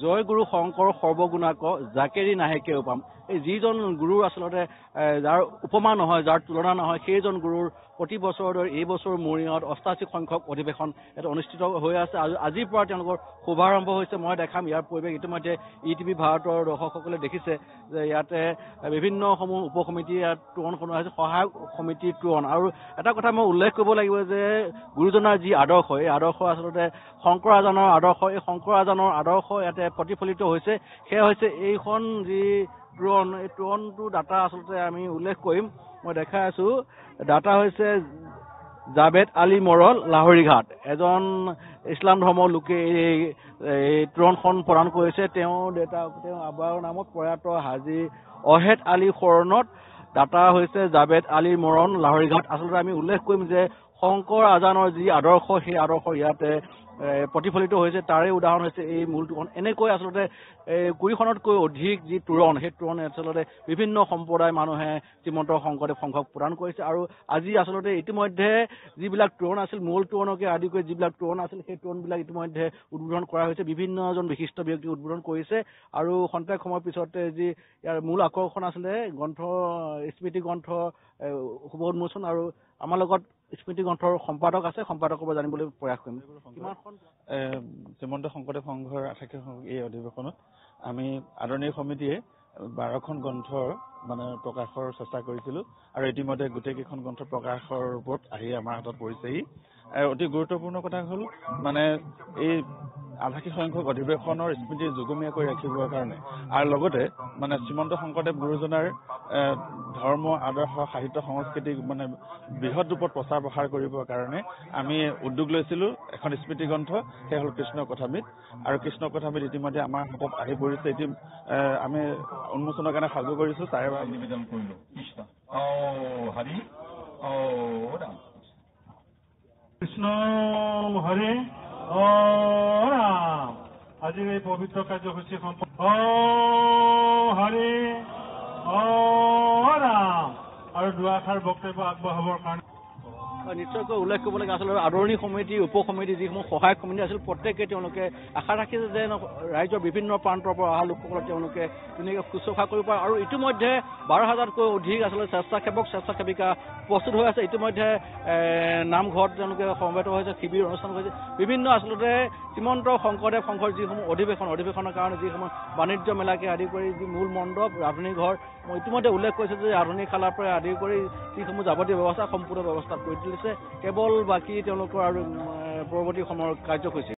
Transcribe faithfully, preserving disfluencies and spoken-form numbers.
জয় গুৰু শংকৰ সৰ্বগুণাক জাকেৰি নাহে কেও পাম এই যিজন গুৰুৰ আচলতে যাৰ উপমা নহয় যাৰ তুলনা নহয় সেইজন গুৰুৰ প্ৰতি বছৰৰ দৰে এই বছৰ মৰিগাঁৱত অষ্টাশী সংখ্যক অধিৱেশন এটা অনুষ্ঠিত হৈ আছে আজিৰ পৰা তেওঁলোকৰ শুভাৰম্ভ হৈছে মই দেখাম ইয়াৰ পৰিৱেশ ইতিমধ্যে ই টিভি ভাৰতৰ দৰ্শকসকলে দেখিছে যে ইয়াতে বিভিন্ন সমূহ উপ সমিতি ইয়াত তোৰণ কৰা হৈছে সহায়ক সমিতি তোৰণ আৰু এটা কথা মই উল্লেখ কৰিব লাগিব যে গুৰুজনাৰ যি আদৰ্শ এই আদৰ্শ আচলতে শংকৰ আজানৰ আদৰ্শ এই শংকৰ আজানৰ আদৰ্শ ইয়াতে প্ৰতিফলিত হৈছে সেয়া হৈছে এইখন যি তোৰণ এই তোৰণটো দাতা আচলতে আমি উল্লেখ কৰিম মই দেখাই আছো দাতা হৈছে জাবেদ আলী মৰল লাহৰীঘাট এজন ইছলাম ধৰ্মৰ লোকে এই তোৰণখন প্ৰদান কৰিছে তেওঁ দেউতা তেওঁ আব্বাৰ নামত প্ৰয়াত হাজী অহেদ আলী শৰণত দাতা হৈছে জাবেদ আলী মৰল লাহৰীঘাট আচলতে আমি উল্লেখ কৰিম যে শংকৰ আজানৰ যি আদৰ্শ সেই আদৰ্শ ইয়াতে প্ৰতিফলিত হৈছে তাৰে উদাহৰণ হৈছে এই মূল তোৰণ এনেকৈ আচলতে কুৰিখনতকৈ অধিক যি তোৰণ সেই তোৰণ আচলতে বিভিন্ন সম্প্ৰদায়ৰ মানুহে শ্ৰীমন্ত শংকৰদেৱ সংঘক প্ৰদান কৰিছে আৰু আজি আচলতে ইতিমধ্যে যিবিলাক তোৰণ আছিল মূল তোৰণকে আদি কৰি যিবিলাক তোৰণ আছিল সেই তোৰণবিলাক ইতিমধ্যে উদ্বোধন কৰা হৈছে বিভিন্নজন বিশিষ্ট ব্যক্তি উদ্বোধন কৰিছে আৰু খন্তেক সময়ৰ পিছতে যি ইয়াৰ মূল আকৰ্ষণ আছিলে গ্ৰন্থ স্মৃতি গ্ৰন্থ শুভ উন্মোচন আৰু আমাৰ লগত স্মৃতি গ্ৰন্থৰ সম্পাদক আছে সম্পাদকৰ পৰা জানিবলৈ প্ৰয়াস কৰিম শ্ৰীমন্ত শংকৰদেৱ সংঘৰ আঠাশী এই অধিৱেশনত আমি আদৰণীয় সমিতিয়ে বাৰখন গ্ৰন্থৰ মানে প্ৰকাশৰ চেষ্টা কৰিছিলোঁ আৰু ইতিমধ্যে গোটেইকেইখন গ্ৰন্থ প্ৰকাশৰ ওপৰত আহি আমাৰ হাতত পৰিছেহি অতি গুৰুত্বপূৰ্ণ কথা হ'ল মানে এই আঠাশী সংখ্যক অধিৱেশনৰ স্মৃতি যুগমীয়া কৰি ৰাখিবৰ কাৰণে আৰু লগতে মানে শ্ৰীমন্ত শংকৰদেৱ গুৰুজনাৰ ধৰ্ম আদৰ্শ সাহিত্য সংস্কৃতিক মানে বৃহৎ ৰূপত প্ৰচাৰ প্ৰসাৰ কৰিবৰ কাৰণে আমি উদ্যোগ লৈছিলোঁ এখন স্মৃতি গ্ৰন্থ সেই হ'ল কৃষ্ণ কথামৃত আৰু কৃষ্ণ কথামৃত ইতিমধ্যে আমাৰ হাতত আহি পৰিছে এটি আমি উন্মোচনৰ কাৰণে সাজু কৰিছোঁ তাৰে নিবেদন কৰিলোঁ কৃষ্ণ হৰে অ ৰাম আজি এই পবিত্ৰ কাৰ্যসূচী সম্পন্ন অ হৰে অ ৰাম আৰু দুআষাৰ বক্তব্য আগবঢ়াবৰ কাৰণে নিশ্চয়কৈ উল্লেখ কৰিব লাগে আচলতে আদৰণি সমিতি উপ সমিতি যিসমূহ সহায়ক সমিতি আছিল প্ৰত্যেকে তেওঁলোকে আশা ৰাখিছে যে ৰাজ্যৰ বিভিন্ন প্ৰান্তৰ পৰা অহা লোকসকলক তেওঁলোকে ধুনীয়াকৈ শুশ্ৰূষা কৰিব পাৰে আৰু ইতিমধ্যে বাৰ হাজাৰতকৈ অধিক আচলতে স্বেচ্ছাসেৱক স্বেচ্ছাসেৱিকা প্ৰস্তুত হৈ আছে ইতিমধ্যে নামঘৰত তেওঁলোকে সমবেত হৈছে শিবিৰ অনুষ্ঠান হৈছে বিভিন্ন আচলতে শ্ৰীমন্ত শংকৰদেৱ সংঘৰ যিসমূহ অধিৱেশন অধিৱেশনৰ কাৰণে যিসমূহ বাণিজ্য মেলাকে আদি কৰি যি মূল মণ্ডপ ৰাধনী ঘৰ মই ইতিমধ্যে উল্লেখ কৰিছোঁ যে ৰাধনী খালাৰ পৰা আদি কৰি যিসমূহ যাৱতীয় ব্যৱস্থা সম্পূৰ্ণ ব্যৱস্থা কৰি তুলিছে কেৱল বাকী তেওঁলোকৰ আৰু পৰৱৰ্তী সময়ৰ কাৰ্যসূচী